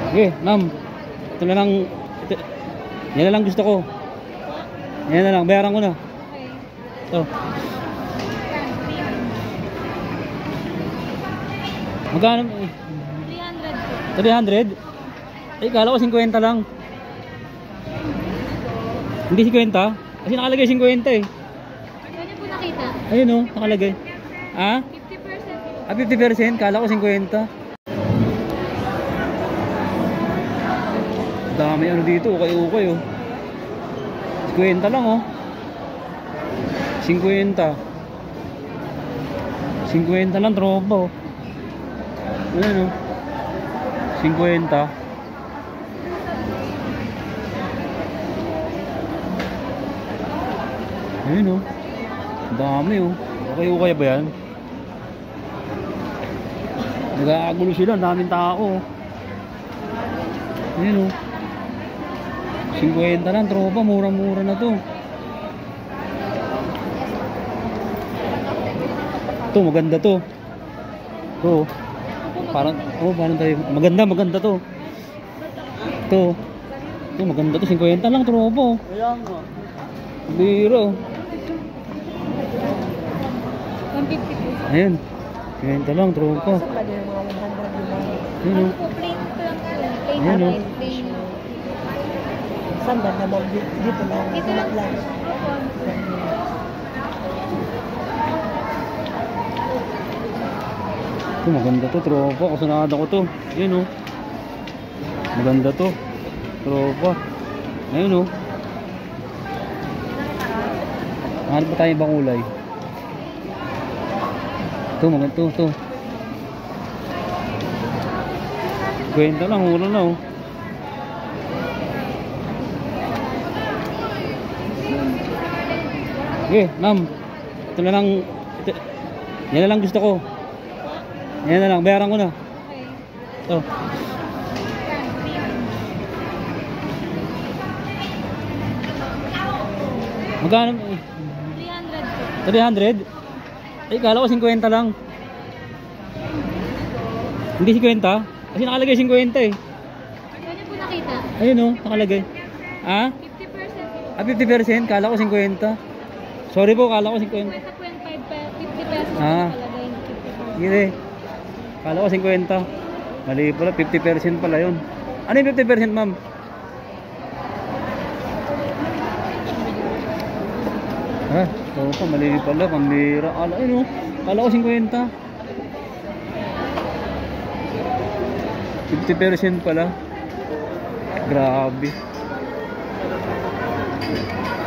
Okay, ma'am. Ito na lang. Ito, yan na lang gusto ko. Yan na lang. Bayaran ko na. Ito. Magkano? 300. 300? Ay, kala ko 50 lang. Hindi 50? Kasi nakalagay 50 eh. Ano niyo po nakita? Ayun oh, nakalagay. Ah? 50%. Ah, 50%? Kala ko 50. Dami ano dito, ukay-ukay oh. 50 lang oh. 50. 50 lang tropa oh. Ayan oh. 50. Ayun oh. Dami oh. Ukay-ukay ba yan? Nag-aagulo sila, daming tao. Ayun oh. 50 lang tropa, mura-mura na to. Ito maganda to. Ito. Parang parang tayo. Maganda to. Ito. Ito maganda to, 50 lang tropa. Ayan nga. Biro. 150 po. Ayun. 50 lang tropa. Saan ba yung mga 100 yung Ayun Ano oh. po, plain po lang po. Plain Ayan, na oh. plain. saan ba naman dito lang? Ito lang lang. Ito maganda to tropa, kasunada ko to. Ayun oh. Maganda to tropa. Ayun oh. Hanap pa tayo ibang kulay. Ito maganda to. 20 lang, mura na oh. Okay, ma'am. Ito na lang. Ito, yan na lang gusto ko. Yan na lang, bayaran ko na. Ito. Magkano? 300 po. 300? Ay, kala ko 50 lang. Hindi 50? Kasi nakalagay 50 eh. Ano niyo po nakita? Ayun oh, nakalagay. Ah? 50%. Ah, 50%? Kala ko 50. Sorry po, kala ko 50. Pwesa po yung 50 pesos Ah. nakalagay yung 50%. Sige. Kala ko 50. Mali pala, 50% pala yun. Ano yung 50% ma'am? Ha? Oo pa, mali pala, pambira. Ayun oh, kala ko 50. 50% pala. Grabe.